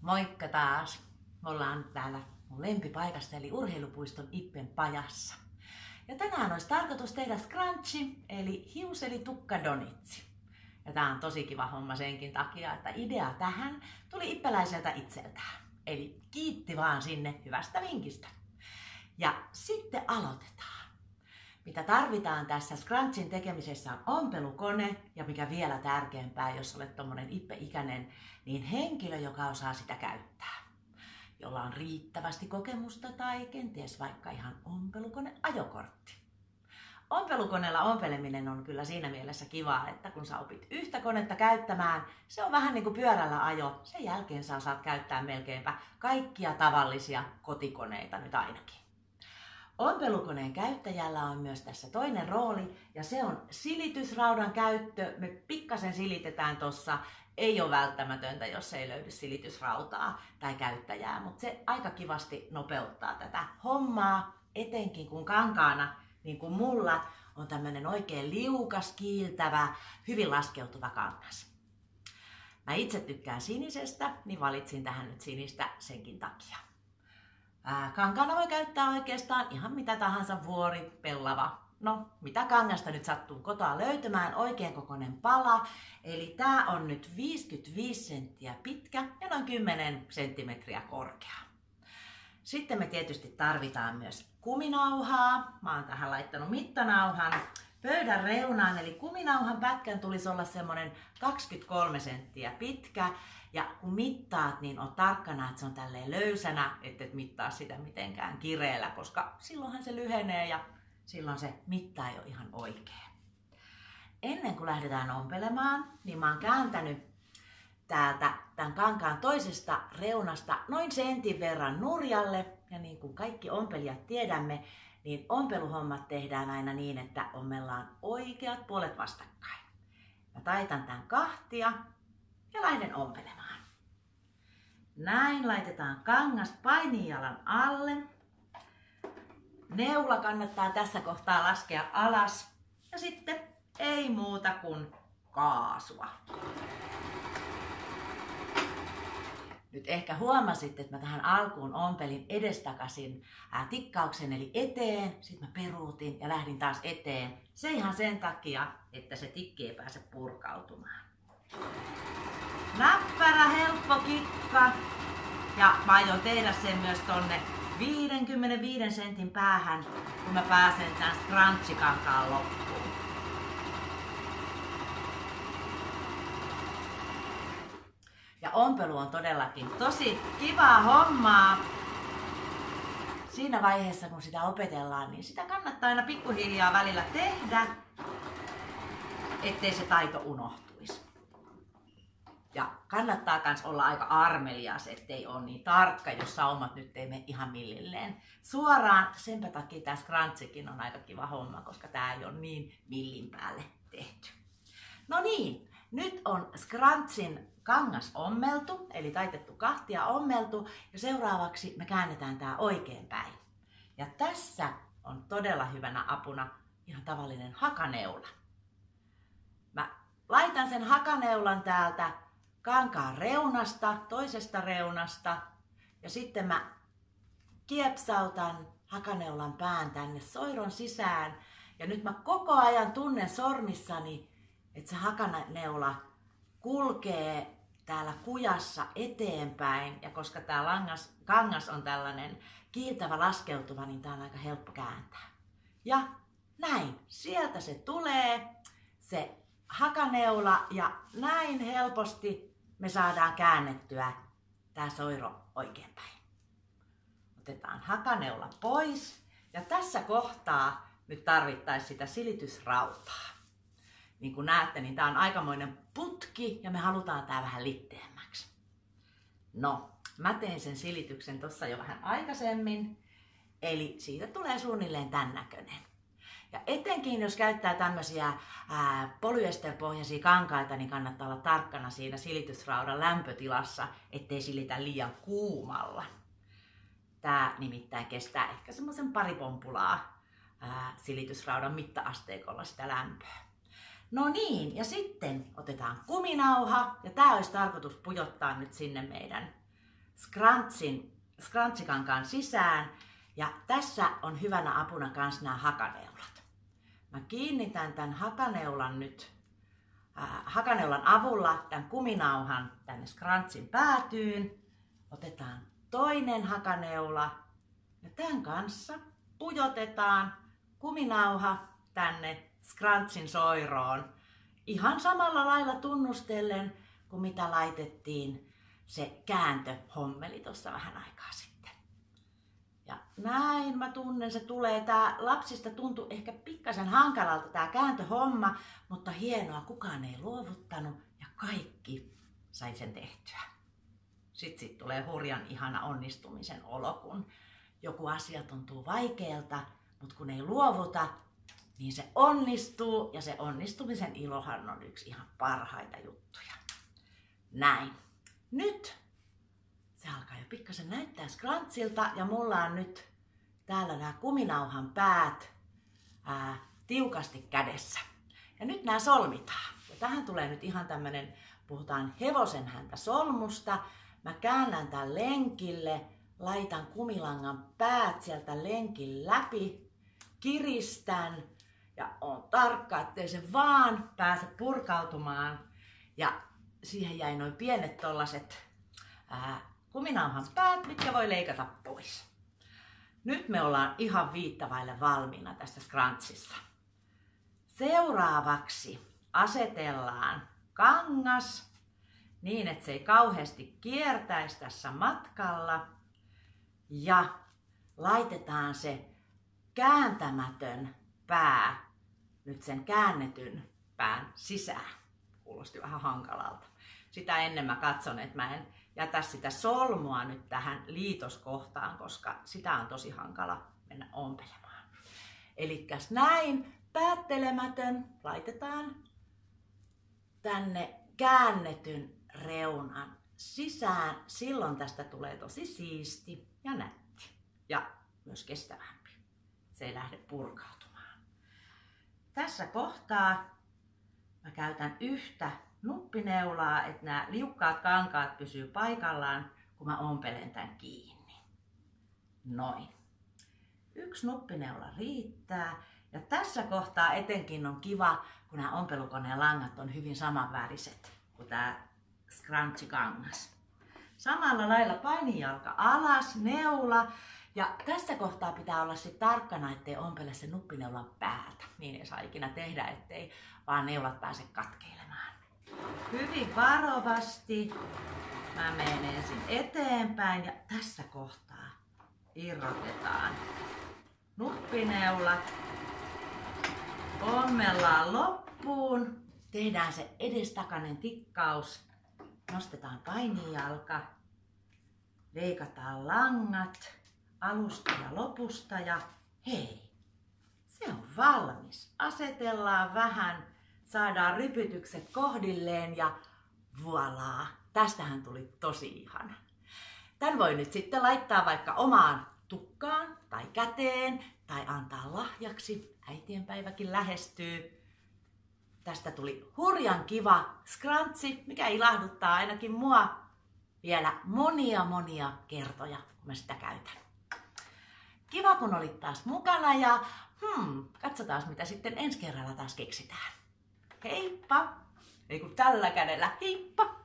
Moikka taas! Me ollaan täällä mun lempipaikassa eli Urheilupuiston Ippen pajassa. Ja tänään olisi tarkoitus tehdä scrunchi eli hius- eli tukkadonitsi. Ja tää on tosi kiva homma senkin takia, että idea tähän tuli ippeläiseltä itseltään. Eli kiitti vaan sinne hyvästä vinkistä. Ja sitten aloitetaan. Mitä tarvitaan tässä scrunchin tekemisessä on ompelukone ja mikä vielä tärkeämpää, jos olet tommonen ippe-ikäinen, niin henkilö, joka osaa sitä käyttää. Jolla on riittävästi kokemusta tai kenties vaikka ihan ompelukone-ajokortti. Ompelukoneella ompeleminen on kyllä siinä mielessä kivaa, että kun sä opit yhtä konetta käyttämään, se on vähän niin kuin pyörällä ajo. Sen jälkeen sä osaat käyttää melkeinpä kaikkia tavallisia kotikoneita nyt ainakin. Ompelukoneen käyttäjällä on myös tässä toinen rooli ja se on silitysraudan käyttö. Me pikkasen silitetään tossa. Ei ole välttämätöntä, jos ei löydy silitysrautaa tai käyttäjää, mutta se aika kivasti nopeuttaa tätä hommaa, etenkin kun kankaana, niin kuin mulla, on tämmönen oikein liukas, kiiltävä, hyvin laskeutuva kangas. Mä itse tykkään sinisestä, niin valitsin tähän nyt sinistä senkin takia. Kankaana voi käyttää oikeastaan ihan mitä tahansa, vuori, pellava. No, mitä kangasta nyt sattuu kotoa löytämään, oikein kokoinen pala. Eli tää on nyt 55 senttiä pitkä ja noin 10 senttimetriä korkea. Sitten me tietysti tarvitaan myös kuminauhaa. Mä oon tähän laittanut mittanauhan pöydän reunaan, eli kuminauhan pätkän tulisi olla semmonen 23 senttiä pitkä. Ja kun mittaat, niin on tarkkana, että se on tälleen löysänä, et mittaa sitä mitenkään kireellä, koska silloinhan se lyhenee ja silloin se mitta ei ole ihan oikein. Ennen kuin lähdetään ompelemaan, niin mä oon kääntänyt täältä tämän kankaan toisesta reunasta noin sentin verran nurjalle. Ja niin kuin kaikki ompelijat tiedämme, niin ompeluhommat tehdään aina niin, että ommellaan oikeat puolet vastakkain. Mä taitan tämän kahtia ja lähden ompelemaan. Näin laitetaan kangas painijalan alle. Neula kannattaa tässä kohtaa laskea alas. Ja sitten ei muuta kuin kaasua. Nyt ehkä huomasit, että mä tähän alkuun ompelin edestakaisin tikkauksen eli eteen. Sitten mä peruutin ja lähdin taas eteen. Se ihan sen takia, että se tikki ei pääse purkautumaan. Näppärä, helppo kikka. Ja mä aion tehdä sen myös tonne 55 sentin päähän, kun mä pääsen tän scrunchikankaan loppuun. Ja ompelu on todellakin tosi kivaa hommaa. Siinä vaiheessa, kun sitä opetellaan, niin sitä kannattaa aina pikkuhiljaa välillä tehdä, ettei se taito unohtuisi. Ja kannattaa myös olla aika armelias, ettei ole niin tarkka, jos saumat nyt ei mene ihan millilleen suoraan. Senpä takia tämä scrunchikin on aika kiva homma, koska tämä ei ole niin millin päälle tehty. No niin, nyt on scrunchin kangas ommeltu, eli taitettu kahtia ommeltu, ja seuraavaksi me käännetään tämä oikein päin. Ja tässä on todella hyvänä apuna ihan tavallinen hakaneula. Mä laitan sen hakaneulan täältä kankaan reunasta, toisesta reunasta, ja sitten mä kiepsautan hakaneulan pään tänne soiron sisään. Ja nyt mä koko ajan tunnen sormissani, että se hakaneula kulkee täällä kujassa eteenpäin. Ja koska tää kangas on tällainen kiiltävä laskeutuva, niin tää on aika helppo kääntää. Ja näin, sieltä se tulee, se hakaneula, ja näin helposti me saadaan käännettyä tää soiro oikeinpäin. Otetaan hakaneula pois ja tässä kohtaa nyt tarvittaisiin sitä silitysrautaa. Niin kuin näette, niin tää on aikamoinen putki ja me halutaan tää vähän litteämmäksi. No, mä tein sen silityksen tossa jo vähän aikaisemmin, eli siitä tulee suunnilleen tän näköinen. Ja etenkin jos käyttää tämmöisiä polyesterpohjaisia kankaita, niin kannattaa olla tarkkana siinä silitysraudan lämpötilassa, ettei silitä liian kuumalla. Tää nimittäin kestää ehkä semmoisen pari pompulaa silitysraudan mitta-asteikolla sitä lämpöä. No niin, ja sitten otetaan kuminauha, ja tää olisi tarkoitus pujottaa nyt sinne meidän scrunchikankaan sisään. Ja tässä on hyvänä apuna kans nämä hakaneulat. Mä kiinnitän tämän hakaneulan avulla tämän kuminauhan tänne scrunchin päätyyn. Otetaan toinen hakaneula ja tämän kanssa pujotetaan kuminauha tänne scrunchin soiroon. Ihan samalla lailla tunnustellen kuin mitä laitettiin se kääntöhommeli tuossa vähän aikaa sitten. Ja näin mä tunnen, se tulee. Tää lapsista tuntui ehkä pikkasen hankalalta tää kääntöhomma, mutta hienoa, kukaan ei luovuttanut ja kaikki sai sen tehtyä. Sitten tulee hurjan ihana onnistumisen olo, kun joku asia tuntuu vaikealta, mutta kun ei luovuta, niin se onnistuu ja se onnistumisen ilohan on yksi ihan parhaita juttuja. Näin. Nyt se alkaa jo pikkasen näyttää scrunchilta ja mulla on nyt täällä nämä kuminauhan päät tiukasti kädessä. Ja nyt nämä solmitaan. Ja tähän tulee nyt ihan tämmönen, puhutaan hevosen häntä solmusta. Mä käännän tämän lenkille, laitan kumilangan päät sieltä lenkin läpi, kiristän ja on tarkka, ettei se vaan pääse purkautumaan. Ja siihen jäi noin pienet tollaset kuminauhan päät, mitkä voi leikata pois. Nyt me ollaan ihan viittavaille valmiina tässä scrunchissa. Seuraavaksi asetellaan kangas niin, että se ei kauheasti kiertäisi tässä matkalla. Ja laitetaan se kääntämätön pää nyt sen käännetyn pään sisään. Kuulosti vähän hankalalta. Sitä ennen mä katson, että mä en jätä sitä solmua nyt tähän liitoskohtaan, koska sitä on tosi hankala mennä ompelemaan. Elikkäs näin päättelemätön laitetaan tänne käännetyn reunan sisään. Silloin tästä tulee tosi siisti ja nätti ja myös kestävämpi. Se ei lähde purkautumaan. Tässä kohtaa mä käytän yhtä nuppineulaa, että nämä liukkaat kankaat pysyy paikallaan, kun mä ompelen tän kiinni. Noin. Yksi nuppineula riittää. Ja tässä kohtaa etenkin on kiva, kun nämä ompelukoneen langat on hyvin samanväriset kuin tämä scrunchikangas. Samalla lailla painijalka alas, neula. Ja tässä kohtaa pitää olla sit tarkkana, ettei ompele se nuppineulan päältä. Niin ei saa ikinä tehdä, ettei vaan neulat pääse katkeilemaan. Hyvin varovasti mä menen ensin eteenpäin ja tässä kohtaa irrotetaan nuppineulat. Ommellaan loppuun. Tehdään se edestakainen tikkaus. Nostetaan painijalka. Leikataan langat alusta ja lopusta ja hei, se on valmis. Asetellaan vähän, saadaan rypytykset kohdilleen ja voilaa. Tästähän tuli tosi ihana. Tän voi nyt sitten laittaa vaikka omaan tukkaan tai käteen tai antaa lahjaksi. Äitienpäiväkin lähestyy. Tästä tuli hurjan kiva scrunchi, mikä ilahduttaa ainakin mua vielä monia kertoja, kun mä sitä käytän. Kiva, kun olit taas mukana ja katsotaan, mitä sitten ensi kerralla taas keksitään. Heippa! Ei kun tällä kädellä, heippa!